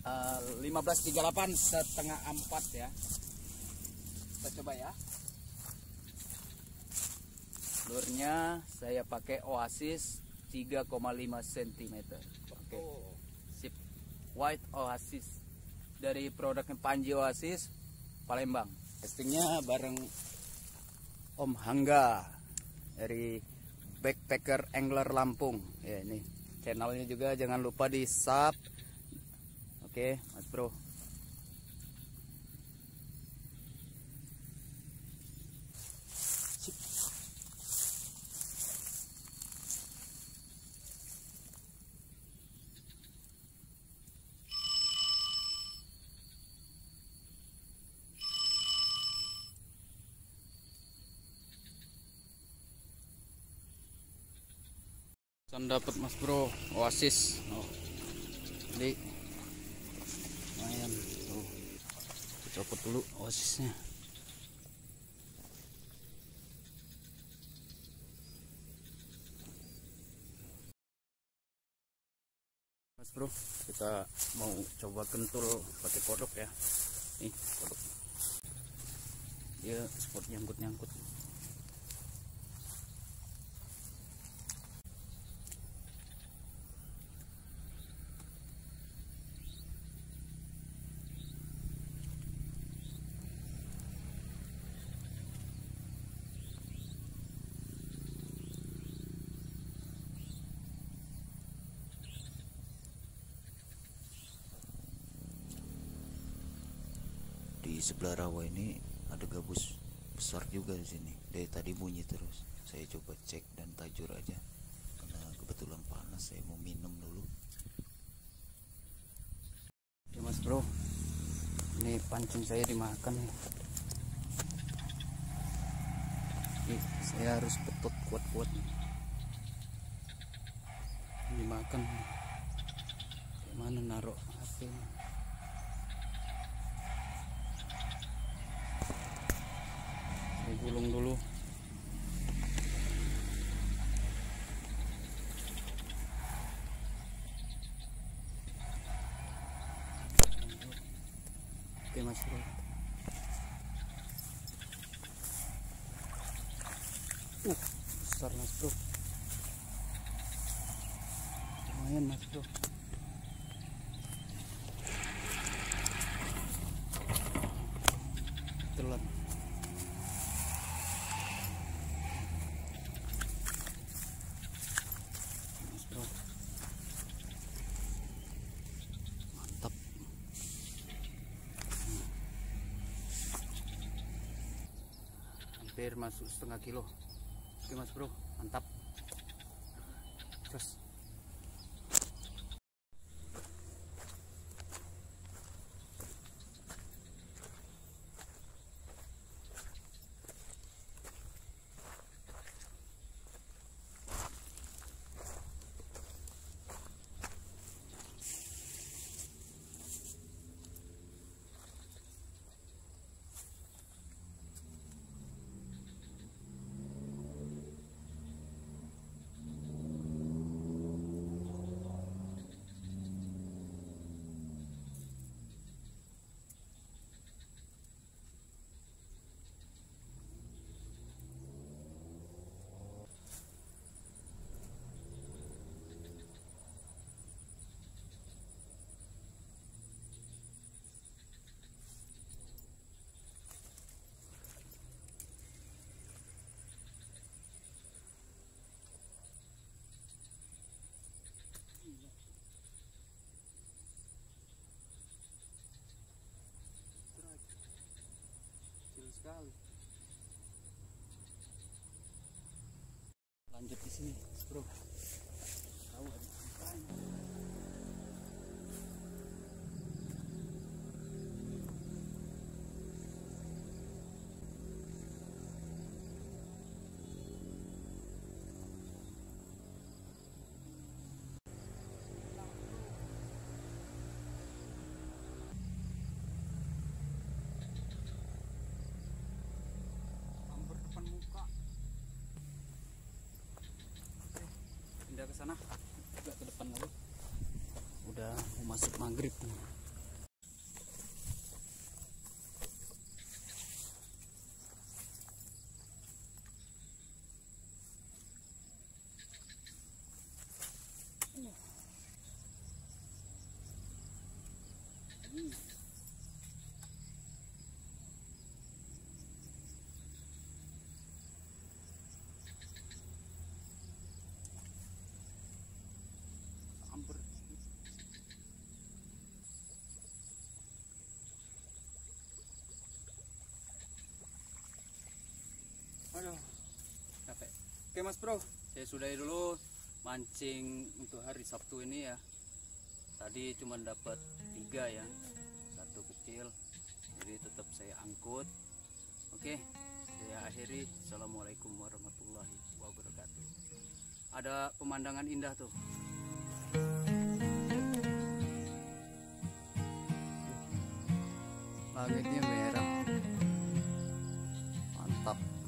1538 setengah 4 ya. Kita coba ya. Lurnya saya pakai Oasis 3,5 cm. Oke. Sip. White Oasis dari produknya Panji Oasis Palembang. Testingnya bareng Om Hangga dari Backpacker Angler Lampung. Ya, ini channelnya juga jangan lupa di sub. Oke, Mas Bro. Sip. Dapat Mas Bro Oasis. Oh, jadi lumayan tuh. Copot dulu Oasisnya. Mas Bro, kita mau coba kentul pakai kodok ya. Nih kodok, dia spot nyangkut-nyangkut. Di sebelah rawa ini ada gabus besar juga di sini. Dari tadi bunyi terus. Saya coba cek dan tajur aja. Karena kebetulan panas, saya mau minum dulu. Ya Mas Bro, ini pancing saya dimakan nih. Saya harus betot kuat-kuat nih. Dimakan. Gimana naruh HP-nya? Saya gulung dulu. Oke Mas Bro. Besar Mas Bro. Lumayan Mas Bro. Telan. Mas Bro. Mantap. Hampir masuk setengah kilo. Oke Mas Bro, mantap. Terus sekali. Lanjut di sini, Bro. Tahu ada ikannya. Pindah ke sana, agak ke depan lagi. Udah mau masuk maghrib nih. Hampir. Aduh, capek. Oke Mas Bro, saya sudahi dulu mancing untuk hari Sabtu ini ya. Tadi cuma dapat 3 ya, 1 kecil, jadi tetap saya angkut. Oke, saya akhiri. Assalamualaikum warahmatullahi wabarakatuh. Ada pemandangan indah tuh. Langitnya merah, mantap.